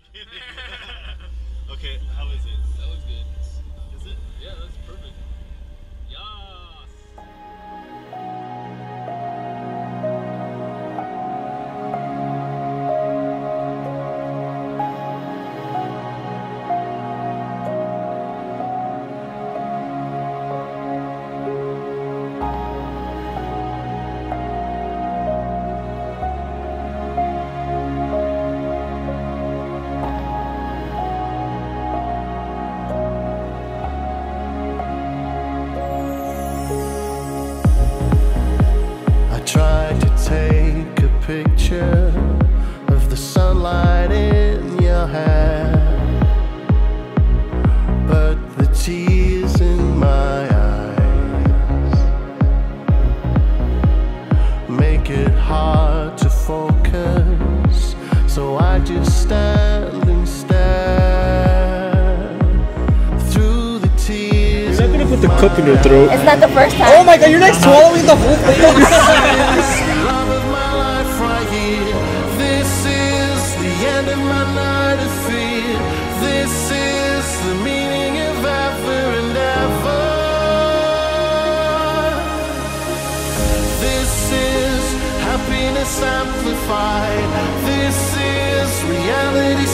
kidding. Okay, how is it? That was good. Is it? Yeah, that's perfect. Yas. Tried to take a picture of the sunlight in your hair, but the tears in my eyes make it hard to focus, so I just stand and stare through the tears. You're not gonna put the cup in your throat. It's not the first time. Oh my god, you're not swallowing the whole thing. Love of my life right here. This is the end of my night of fear. This is the meaning of ever and ever. This is happiness amplified. This is reality